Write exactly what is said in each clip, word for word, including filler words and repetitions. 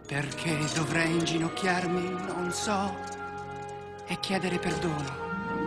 Perché dovrei inginocchiarmi, non so, e chiedere perdono.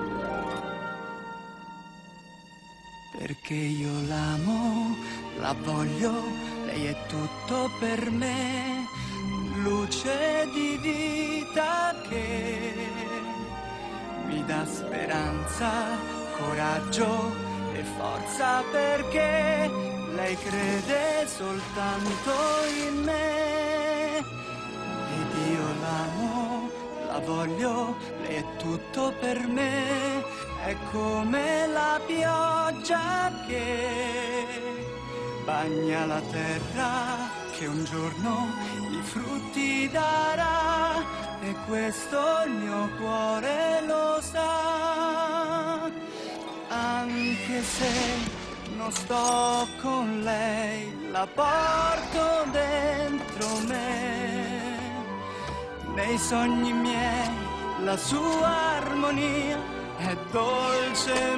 Perché io l'amo, la voglio, lei è tutto per me, luce di vita che mi dà speranza, coraggio e forza, perché lei crede soltanto in me. Ed io l'amo, la voglio, lei è tutto per me, è come la pioggia che bagna la terra, che un giorno i frutti darà, e questo il mio cuore lo sa. Anche se non sto con lei, la porto dentro me, nei sogni miei la sua armonia è dolce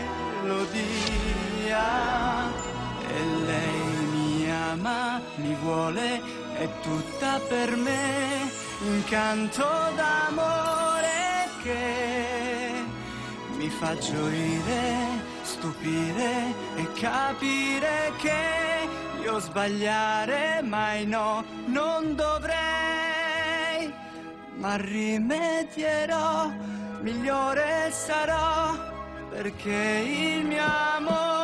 melodia, e lei mi ama, mi vuole, è tutta per me, un canto d'amore che mi fa gioire, stupire e capire che io sbagliare mai no, non dovrei, ma rimedierò, migliore sarò, perché il mio amore